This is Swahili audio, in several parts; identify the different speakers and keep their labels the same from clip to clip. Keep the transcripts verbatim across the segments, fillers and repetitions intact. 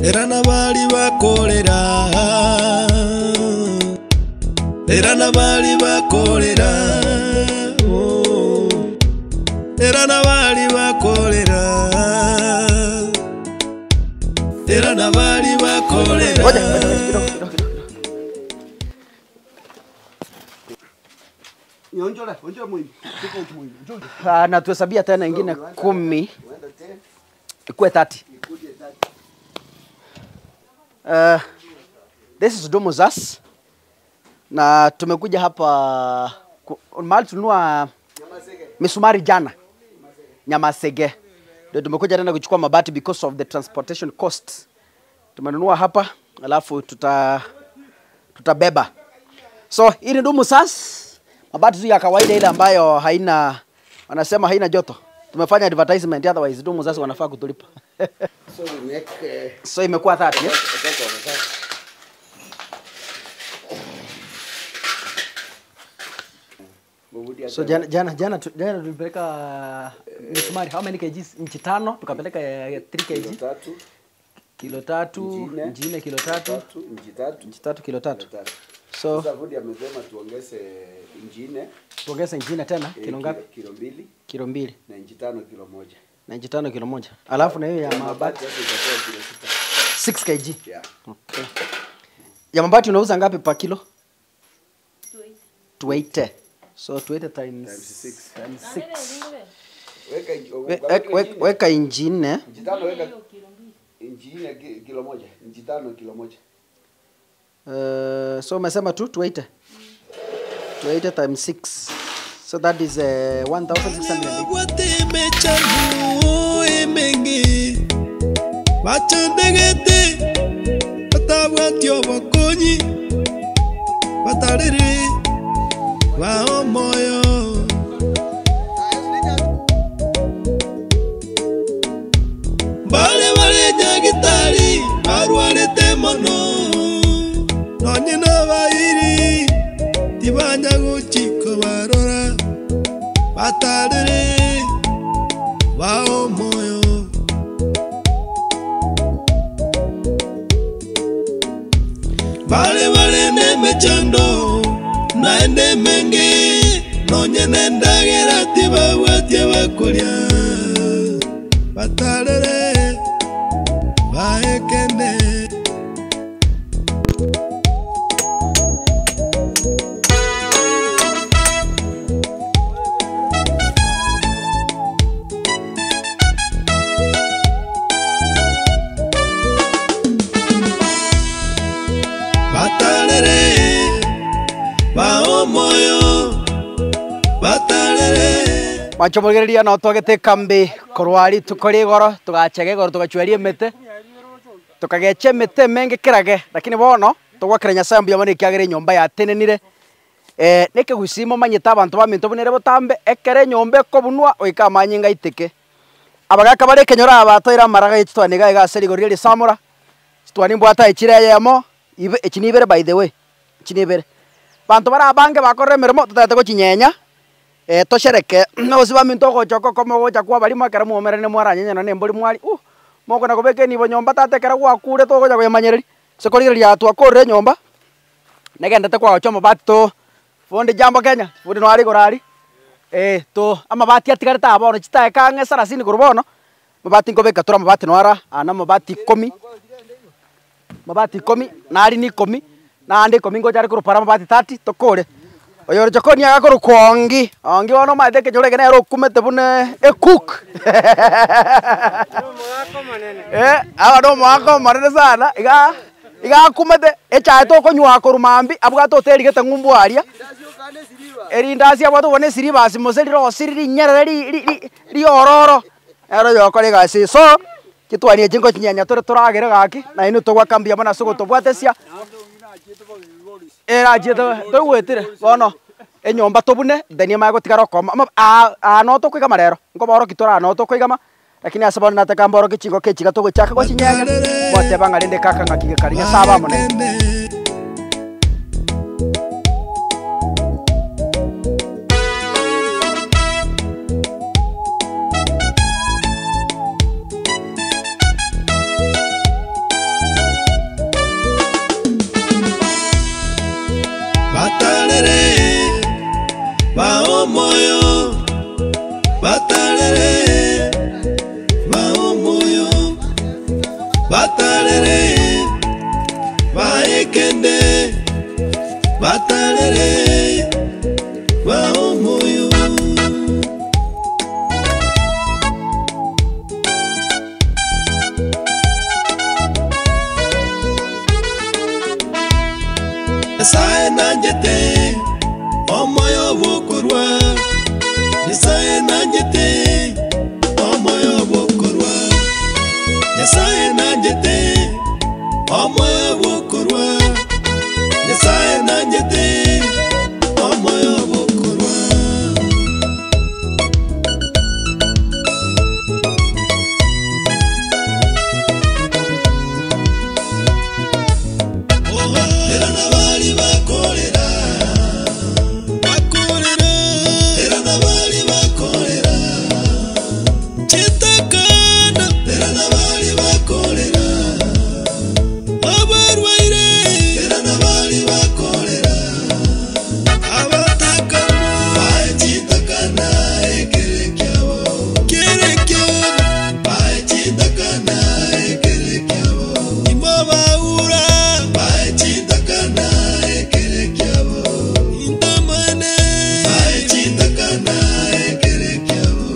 Speaker 1: era nabali bakolera era nabali bakolera era nabali bakolera era nabali bakolera.
Speaker 2: Ah, na tuhesabia tena ingine kumi ikuwe thelathini. Uh, this is Domozas na tumekuja hapa mahali tununua misumari jana Nyamasege, ndio tumekuja tena kuchukua mabati because of the transportation costs. Tumenunua hapa alafu tuta tutabeba. So hii ni Domozas, mabati tu ya kawaida ile ambayo haina, wanasema haina joto. Tumefanya advertisement, otherwise Domozas wanafaa kutulipa.
Speaker 3: So we make uh,
Speaker 2: so imekuwa thelathini. Yeah? So jana jana jana jana tulipeleka misumari how many kgs? Inchi tano tukapeleka three kg. Kilo tatu, inchi nne kilo tatu,
Speaker 3: inchi tatu,
Speaker 2: inchi tatu kilo tatu. So
Speaker 3: sasa Vudi amesema tuongeze inchi nne.
Speaker 2: Tuongeze inchi nne tena kilo ngapi?
Speaker 3: Kilo mbili.
Speaker 2: Kilo mbili.
Speaker 3: Na inchi tano kilo moja.
Speaker 2: Na inchi tano kilo moja. Alafu na hiyo ya mabati
Speaker 3: itakuwa kilo sita.
Speaker 2: six kg.
Speaker 3: Yeah.
Speaker 2: Okay. Ya mabati unauza ngapi per kilo? two eighty. So two eighty times
Speaker 3: six.
Speaker 2: Times six.
Speaker 3: Weka
Speaker 2: weka weka inchi nne.
Speaker 3: Inchi tano weka inchi nne kilo moja. Inchi tano kilo moja.
Speaker 2: Uh, so umesema tu two eighty. two eighty times six. So that is uh, one thousand six hundred.
Speaker 1: Bale bale jagitari arwale temono nonyina bayiri tibanya guchiko barora batarere bao moyo bale bale nemechando naende menge nonyina ndagera tibagwatie bakuria batarere baekende. Batarere bao moyo batarere
Speaker 2: Machomogereria no twagete kambi korwari tukori goro tugachege goro tugachwerie mete tukageche mete menge kirage lakini bono tugwakira Nyasaye mbia mane kyagere nyomba ya tenenire eh neke gusimo manyita abantu baminto bunere botambe ekere nyombe kobunwa oika manyinga iteke abagaka bare kenyora abatoira maraga yitwaniga igaseri gorire samura twani mbwata echire yemo ibe echinibere by the way echinibere bantu bara bange bakore mermo tutate ko chinyenya eh toshereke no siba minto go choko komo go chakwa bali makara mu merene mwaranya na nemboli mwali uh moko na kobeke ni nyomba tate kera gwa kure to go ja yamanyereri sekorire ya tu akore nyomba negenda te kwa choma bato fonde jambo Kenya fonde no ari gorari eh to amabati atigare ta bono chitae kange sarasini kurbono mabati ngobeka tura mabati no ara ana mabati kumi mabati kumi na ari ni kumi na andi kumi ngo jari kurupara mabati thirty tokore oyo jokoni agakoro kongi ongi wono matheke njorege nero kumete bune e cook eh awa do mwako marene sana iga iga kumete e cha to konywa korumambi abwa to teri gete ngumbu aria eri ndasi abwa to bone siri basi moseri ro siri nyerere ri ri ororo ero yokore gasi so kitwani jingo chinyanya tore turagere gaki na inu to gwa kambi amana sugo to bwatesia era jeta to gwetire bono enyomba tobune deni mago tigaro koma a a no to kwigama rero ngo boro kitora no to kwigama lakini asabona nataka mboro kichigo kechiga to gochaka kwa chinyanya bote banga lende kaka ngakige karinya saba mone
Speaker 1: batalere baekende batalere baomoyo Nyasaye nanjete omoyo bokorwa Nyasaye nanjete omoyo bokorwa Nyasaye nanjete omoyo bokorwa Nyasaye nanjete omoyo bokorwa Era nabali bakolera bakolera Era nabali bakolera Chitakana Era nabali bakolera Abarwaire Era nabali bakolera Abatakana Bae chitakana ekerekyabo Kerekyabo Bae chitakana ekerekyabo Imbabaura Bae chitakana ekerekyabo Intamane Bae chitakana ekerekyabo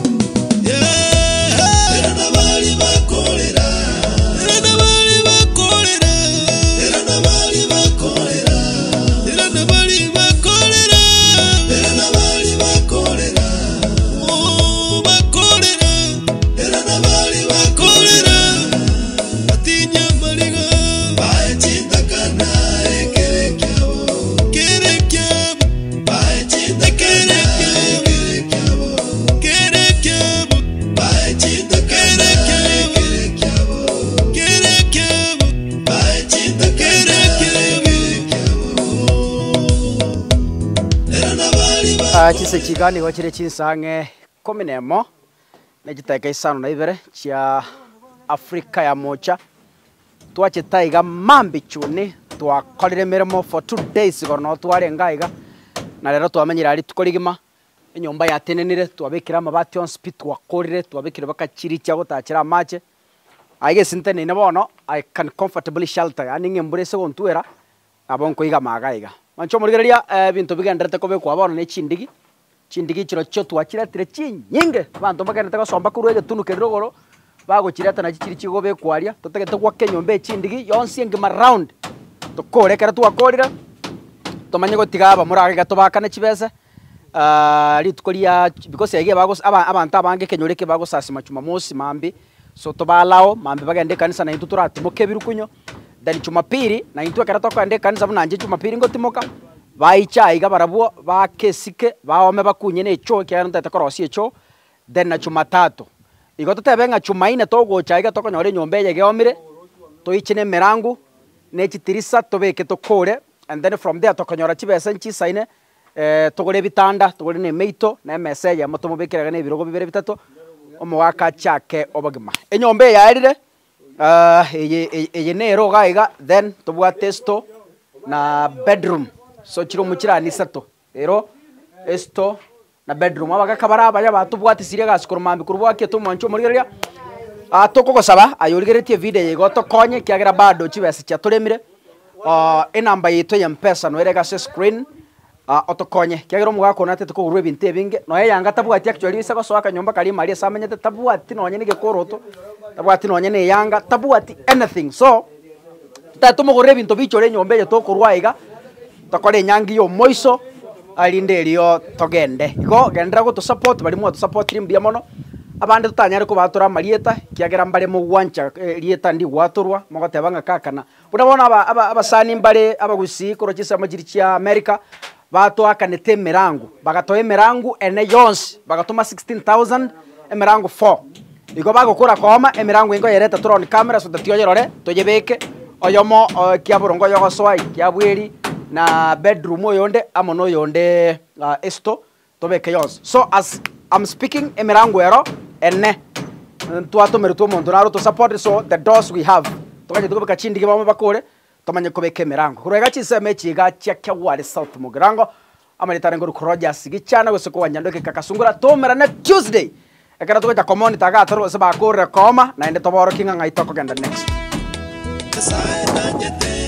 Speaker 1: Yeah Era nabali bakolera Era nabali bakolera Era nabali bakolera Era nabali bakolera Era nabali bakolera Oh bakolera Era nabali bakolera Batinya maliga Bae chitakana ekerekyabo Kerekyabo Bae chitakana ekerekyabo Kerekyabo Bae chitakana ekerekyabo Kerekyabo Bae chitakana ekerekyabo Era nabali
Speaker 2: Ah, chise kiganiro kire chinsange kumi nemo negiteka isano na ibere chia Afrika ya mocha twachitaiga mambi chuni twakorire mirimo for two days gorno twarenga na rero twamenyira ari tukorigima enyomba yatenenire twabikira amabati on speed twakorire twabikira bakachiri cyago takira mache aige sintene ne bono I can comfortably shelter yani ngembure se gontuera abonko iga magaiga mancho murigeria bintu bigenderte ko bekwa bono ne chindigi chindigi chiro cyo twakira tire chinyinge bantu bagendete ko somba kurwege tunukerero goro bagukireta na kikiri kigo bekwaria tutegete kwa kenyombe chindigi yonsi ngima round tukorekera twakorira tumanye gotiga aba murage gato bakane kibese ah ritukoria because yage bagos aba abantu abange kenyoreke bagosasi macuma mosi mambi so tobalao mambi bagende kanisa na intu turatimoke birukunyo dali Jumapili na intu akara tokande kanisa bunanje Jumapili ngotimoka baicha iga barabuo bakesike baome bakunye ne cho kyano tata korosi echo then na Jumatatu igoto tebenga Jumaine togocha iga tokonyore nyombe yege omire toichine merangu ne chitirisa tobeke tokore and then from there tokonyora chibese nchisaine eh togore bitanda togore ne meito na message amotomo bekeraga ne birogo bibere bitatu omwaka chake obagima enyombe yairire ah eye eye nero gaiga then tobwa testo na bedroom so chiro mukira ni sato rero esto na bedroom abaga kabara baya batubwati sire gasikoro mambi kurubwa ke tumancho murigeria atoko gosaba ayurigeretie video yego tokonye kiagera bado chibese cha turemire ah enamba yito ya mpesa no erega screen ah otokonye kiagera mugako nate tukugurwe binte binge no yanga tabwati actually isa gosoka nyomba kali mari samenyete tabwati no nyene gekoroto tabwati no nyene yanga tabwati anything so tatumugurwe binto bichore nyombe ye tokurwaiga tokore nyangi yo moiso alinde rio togende igo gendera go to support bali mu to support limbia mono abande tutanyare ko batura marieta kiagera mbale mu gwancha rieta ndi gwaturwa mogotebanga kakana urabona aba abasani mbale abagusi korokisa amagiri cia America bato akanete merangu bagatoye merangu ene yons bagatuma sixteen thousand emerangu four igo bagokora koma emerangu ingo yereta drone camera so tatyo yerore toyebeke oyomo kiaburongo yogo swai kiabweri na bedroom oyonde amono yonde uh, esto tobeke yons so as I'm speaking emerangu ero ene tuato meruto mondonaro to support so the doors we have tokaje tukobeka chindi kibamo bakore tomanye kobeke emerangu kurega chiseme chiga chya wale south mugirango amalita ngo kuroja sigi cyana gose ko wanyandoke kakasungura tomera na Tuesday ekera tugocha komonita gatoro se bakore koma na ende toboro kinga ngaitoko genda next
Speaker 1: Nyasaye nanyete